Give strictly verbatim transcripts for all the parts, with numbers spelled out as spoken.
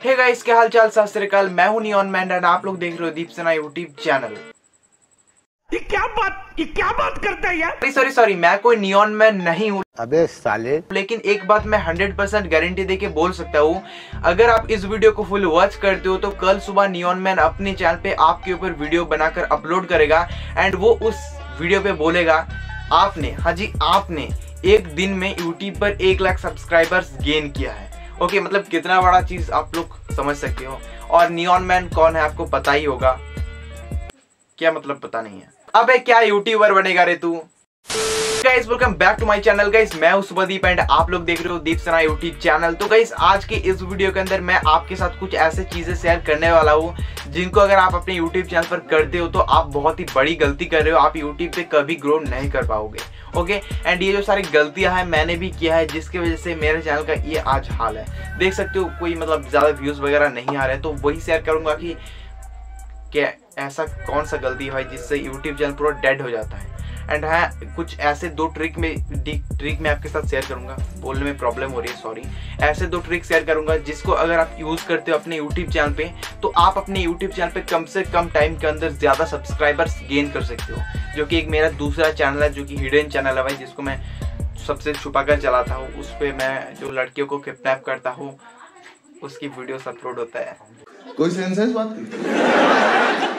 Hey guys, क्या हाल चाल, सत श्री अकाल। मैं हूं नियॉन मैन एंड आप लोग देख रहे हो दीप सेना यूट्यूब चैनल। ये क्या बात ये क्या बात करता है यार। सॉरी सॉरी मैं कोई नियॉन मैन नहीं हूं। अबे साले। लेकिन एक बात मैं हंड्रेड परसेंट गारंटी देके बोल सकता हूँ, अगर आप इस वीडियो को फुल वॉच करते हो तो कल सुबह नियॉन मैन अपने चैनल पे आपके ऊपर वीडियो बनाकर अपलोड करेगा एंड वो उस वीडियो पे बोलेगा आपने, हाँ जी आपने एक दिन में यूट्यूब पर एक लाख सब्सक्राइबर्स गेन किया है। ओके, मतलब कितना बड़ा चीज आप लोग समझ सकते हो। और नियॉन मैन कौन है आपको पता ही होगा। क्या मतलब पता नहीं है? अबे क्या यूट्यूबर बनेगा रे तू। Guys welcome back to my channel. Guys मैं हूं शुभदीप एंड आप लोग देख रहे हो दीप सेना यूट्यूब चैनल। तो गाइस आज के इस वीडियो के अंदर मैं आपके साथ कुछ ऐसे चीजें शेयर करने वाला हूं जिनको अगर आप अपने यूट्यूब चैनल पर करते हो तो आप बहुत ही बड़ी गलती कर रहे हो। आप यूट्यूब पे कभी ग्रो नहीं कर पाओगे। ओके, एंड ये जो सारी गलतियां हैं मैंने भी किया है, जिसकी वजह से मेरे चैनल का ये आज हाल है। देख सकते हो कोई मतलब ज्यादा व्यूज वगैरह नहीं आ रहे, तो वही शेयर करूंगा कि क्या ऐसा कौन सा गलती है भाई जिससे यूट्यूब चैनल पूरा डेड हो जाता है। एंड हाँ, कुछ ऐसे दो ट्रिक में ट्रिक मैं आपके साथ शेयर करूंगा। बोलने में प्रॉब्लम हो रही है, सॉरी। ऐसे दो ट्रिक शेयर करूंगा जिसको अगर आप यूज करते हो अपने यूट्यूब चैनल पे तो आप अपने यूट्यूब चैनल पे कम से कम टाइम के अंदर ज्यादा सब्सक्राइबर्स गेन कर सकते हो। जो कि एक मेरा दूसरा चैनल है, जो कि हिडन चैनल है भाई, जिसको मैं सबसे छुपा कर चलाता हूँ। उस पर मैं जो लड़कियों को किडनैप करता हूँ उसकी वीडियोस अपलोड होता है। कोई सेंस है इस बात की?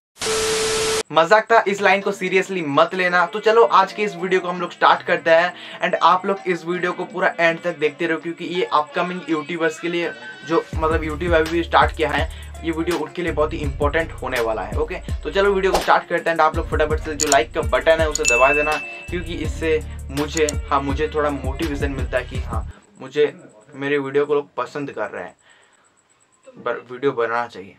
मजाक था, इस लाइन को सीरियसली मत लेना। तो चलो आज के इस वीडियो को हम लोग स्टार्ट करते हैं एंड आप लोग इस वीडियो को पूरा एंड तक देखते रहो, क्योंकि ये अपकमिंग यूट्यूबर्स के लिए जो मतलब यूट्यूब अभी भी स्टार्ट किया है, ये वीडियो उनके लिए बहुत ही इंपॉर्टेंट होने वाला है। ओके, तो चलो वीडियो को स्टार्ट करते हैं। आप लोग फटाफट से जो लाइक का बटन है उसे दबा देना, क्योंकि इससे मुझे हाँ मुझे थोड़ा मोटिवेशन मिलता है कि हाँ मुझे मेरे वीडियो को लोग पसंद कर रहे हैं, पर वीडियो बनाना चाहिए।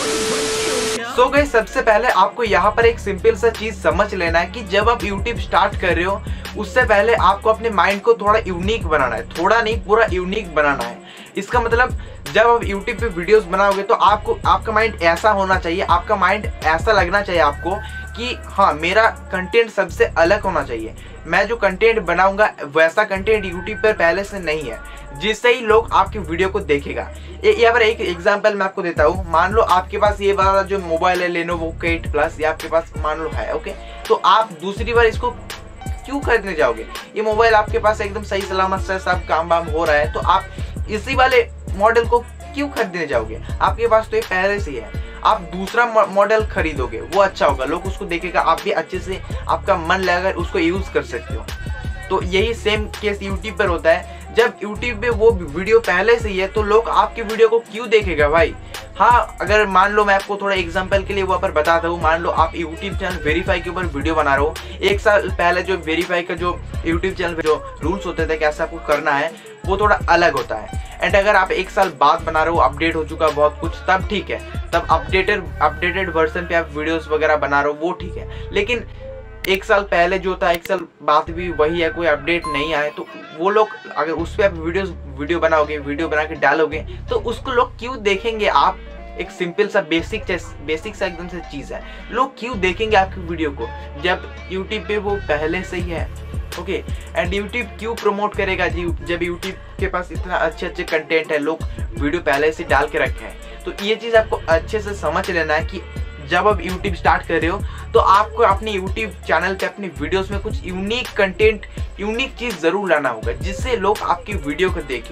सो so गाइस, सबसे पहले आपको यहाँ पर एक सिंपल सा चीज समझ लेना है कि जब आप यूट्यूब स्टार्ट कर रहे हो उससे पहले आपको अपने माइंड को थोड़ा यूनिक बनाना है। थोड़ा नहीं, पूरा यूनिक बनाना है। इसका मतलब जब आप यूट्यूब पे वीडियोस बनाओगे तो आपको आपका माइंड ऐसा होना चाहिए, आपका माइंड ऐसा लगना चाहिए आपको कि हाँ मेरा कंटेंट सबसे अलग होना चाहिए। मैं जो कंटेंट बनाऊंगा वैसा कंटेंट यूट्यूब पर पहले से नहीं है, जिससे ही लोग आपकी वीडियो को देखेगा। यहाँ पर एक एग्जांपल मैं आपको देता हूँ। मान लो आपके पास ये वाला जो मोबाइल है लेनोवो के एट प्लस, ये आपके पास मान लो है। ओके, तो आप दूसरी बार इसको क्यों खरीदने जाओगे? ये मोबाइल आपके पास एकदम सही सलामत से सब काम वाम हो रहा है, तो आप इसी वाले मॉडल को क्यों खरीदने जाओगे? आपके पास तो ये पहले से ही है। आप दूसरा मॉडल खरीदोगे, वो अच्छा होगा, लोग उसको देखेगा, आप भी अच्छे से आपका मन लगा उसको यूज कर सकते हो। तो यही सेम केस यूट्यूब पर होता है। जब यूट्यूब पे वो वीडियो पहले से ही है तो लोग आपकी वीडियो को क्यों देखेगा भाई? हाँ, अगर मान लो मैं आपको थोड़ा एग्जांपल के लिए वहाँ पर बताता हूँ। मान लो आप यूट्यूब चैनल वेरीफाई के ऊपर वीडियो बना रहे हो। एक साल पहले जो वेरीफाई का जो यूट्यूब चैनल पे जो रूल्स होते थे कैसे आपको करना है, वो थोड़ा अलग होता है। एंड अगर आप एक साल बाद बना रहे हो, अपडेट हो चुका बहुत कुछ, तब ठीक है, तब अपडेटेड अपडेटेड वर्जन पे आप वीडियोस वगैरह बना रहे हो, वो ठीक है। लेकिन एक साल पहले जो था, एक साल बाद भी वही है, कोई अपडेट नहीं आए, तो वो लोग अगर उस पर आप वीडियोस वीडियो बनाओगे, वीडियो बना के डालोगे, तो उसको लोग क्यों देखेंगे? आप एक सिंपल सा बेसिक बेसिक सा एकदम से चीज़ है, लोग क्यों देखेंगे आपकी वीडियो को जब यूट्यूब पे वो पहले से ही है? ओके, एंड यूट्यूब क्यों प्रमोट करेगा जी जब यूट्यूब के पास इतना अच्छे अच्छे कंटेंट है, लोग वीडियो पहले से डाल के रखे हैं। तो ये चीज़ आपको अच्छे से समझ लेना है कि जब आप यूट्यूब स्टार्ट कर रहे हो तो आपको अपने यूट्यूब चैनल पे अपनी वीडियोस में कुछ यूनिक कंटेंट, यूनिक चीज़ ज़रूर लाना होगा जिससे लोग आपकी वीडियो को देखें।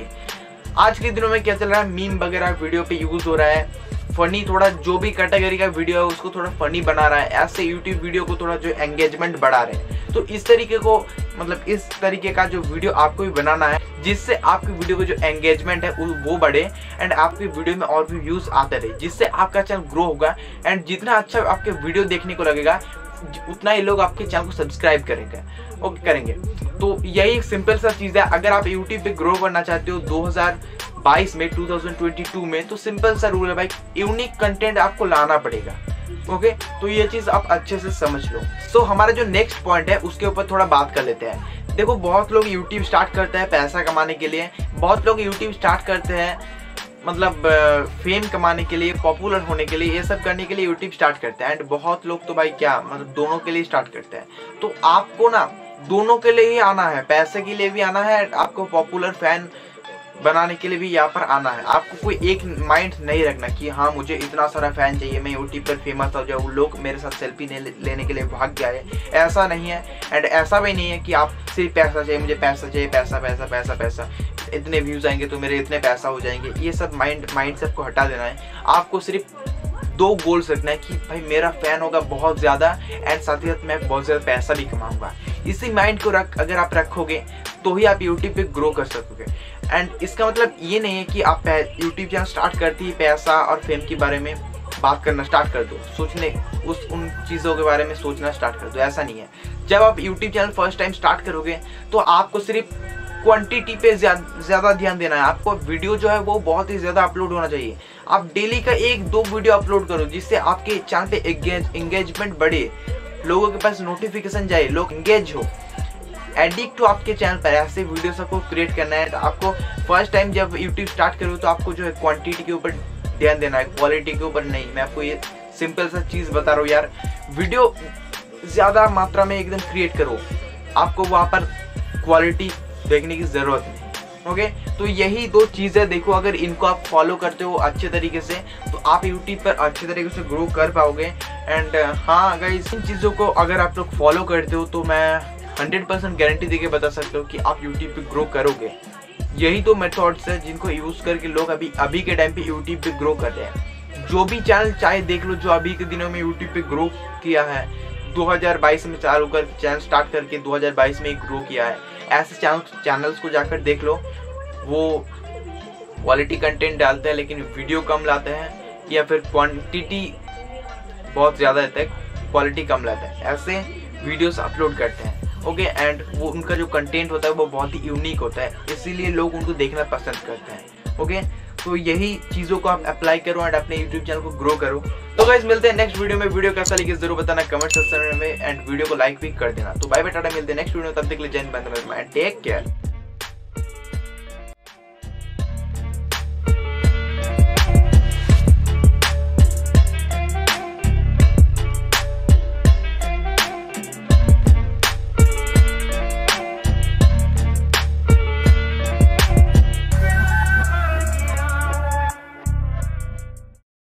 आज के दिनों में क्या चल रहा है, मीम वगैरह वीडियो पे यूज़ हो रहा है। फनी, थोड़ा जो भी कैटेगरी का वीडियो है उसको थोड़ा फनी बना रहा है। ऐसे यूट्यूब वीडियो को थोड़ा जो एंगेजमेंट बढ़ा रहे हैं। तो इस तरीके को मतलब इस तरीके का जो वीडियो आपको भी बनाना है जिससे आपकी वीडियो को जो एंगेजमेंट है वो बढ़े एंड आपकी वीडियो में और भी व्यूज आते रहे, जिससे आपका चैनल ग्रो होगा। एंड जितना अच्छा आपके वीडियो देखने को लगेगा उतना ही लोग आपके चैनल को सब्सक्राइब करेंगे। ओके करेंगे। तो यही एक सिंपल सा चीज़ है। अगर आप यूट्यूब पे ग्रो करना चाहते हो दो हज़ार बाईस में, दो हज़ार बाईस में, तो सिंपल सा रूल है भाई, यूनिक कंटेंट आपको लाना पड़ेगा। ओके, तो ये चीज़ आप अच्छे से समझ लो। सो so, हमारा जो नेक्स्ट पॉइंट है उसके ऊपर थोड़ा बात कर लेते हैं। देखो, बहुत लोग यूट्यूब स्टार्ट करते हैं पैसा कमाने के लिए, बहुत लोग यूट्यूब स्टार्ट करते हैं मतलब फेम कमाने के लिए, पॉपुलर होने के लिए, ये सब करने के लिए यूट्यूब स्टार्ट करते हैं। एंड बहुत लोग तो भाई क्या मतलब दोनों के लिए स्टार्ट करते हैं। तो आपको ना दोनों के लिए ही आना है, पैसे के लिए भी आना है, आपको पॉपुलर फैन बनाने के लिए भी यहाँ पर आना है। आपको कोई एक माइंड नहीं रखना कि हाँ मुझे इतना सारा फैन चाहिए, मैं यूट्यूब पर फेमस हो जाऊँ, लोग मेरे साथ सेल्फी लेने के लिए भाग जाए, ऐसा नहीं है। एंड ऐसा भी नहीं है कि आप सिर्फ पैसा चाहिए, मुझे पैसा चाहिए, पैसा पैसा पैसा पैसा, इतने व्यूज़ आएंगे तो मेरे इतने पैसा हो जाएंगे, ये सब माइंड माइंड सेट को हटा देना है। आपको सिर्फ दो गोल्स रखना है कि भाई मेरा फैन होगा बहुत ज़्यादा एंड साथ ही साथ मैं बहुत ज़्यादा पैसा भी कमाऊंगा। इसी माइंड को रख अगर आप रखोगे तो ही आप यूट्यूब पे ग्रो कर सकोगे। एंड इसका मतलब ये नहीं है कि आप यूट्यूब चैनल स्टार्ट करते ही पैसा और फेम के बारे में बात करना स्टार्ट कर दो, सोचने उस उन चीज़ों के बारे में सोचना स्टार्ट कर दो, ऐसा नहीं है। जब आप YouTube channel first time start करोगे तो आपको सिर्फ क्वांटिटी पे ज़्यादा ध्यान देना है। आपको वीडियो जो है वो बहुत ही ज़्यादा अपलोड होना चाहिए। आप डेली का एक दो वीडियो अपलोड करो जिससे आपके चैनल पे एंगेजमेंट बढ़े, लोगों के पास नोटिफिकेशन जाए, लोग एंगेज हो, एडिक्ट हो आपके चैनल पर। ऐसे वीडियोस आपको क्रिएट करना है। तो आपको फर्स्ट टाइम जब यूट्यूब स्टार्ट करो तो आपको जो है क्वांटिटी के ऊपर ध्यान देना है, क्वालिटी के ऊपर नहीं। मैं आपको ये सिंपल सा चीज़ बता रहा हूँ यार, वीडियो ज़्यादा मात्रा में एकदम क्रिएट करो, आपको वहाँ पर क्वालिटी देखने की ज़रूरत नहीं। ओके, तो यही दो चीज़ें देखो, अगर इनको आप फॉलो करते हो अच्छे तरीके से तो आप यूट्यूब पर अच्छे तरीके से ग्रो कर पाओगे। एंड हाँ गाइस, इन चीज़ों को अगर आप लोग फॉलो करते हो तो मैं हंड्रेड परसेंट गारंटी देके बता सकता हूँ कि आप यूट्यूब पे ग्रो करोगे। यही तो मेथड्स है जिनको यूज़ करके लोग अभी अभी के टाइम पे यूट्यूब पे ग्रो कर रहे हैं। जो भी चैनल चाहे देख लो जो अभी के दिनों में यूट्यूब पे ग्रो किया है, दो हज़ार बाईस में चालू कर चैनल स्टार्ट करके दो हज़ार बाईस में ही ग्रो किया है, ऐसे चैनल चैनल्स को जाकर देख लो। वो क्वालिटी कंटेंट डालते हैं लेकिन वीडियो कम लाते हैं, या फिर क्वांटिटी बहुत ज़्यादा रहता है, क्वालिटी कम लाता है, ऐसे वीडियोस अपलोड करते हैं। ओके, एंड वो उनका जो कंटेंट होता है वो बहुत ही यूनिक होता है, इसीलिए लोग उनको देखना पसंद करते हैं। ओके, तो यही चीज़ों को आप अप्लाई करो एंड अपने यूट्यूब चैनल को ग्रो करो। तो गाइस मिलते हैं नेक्स्ट वीडियो में। वीडियो कैसा लगे जरूर बताना कमेंट सेक्शन में, एंड वीडियो को लाइक भी कर देना। तो बाय बाय, टाटा, मिलते हैं नेक्स्ट वीडियो में। तब तक के लिए जय हिंद, वंदे मातरम एंड टेक केयर।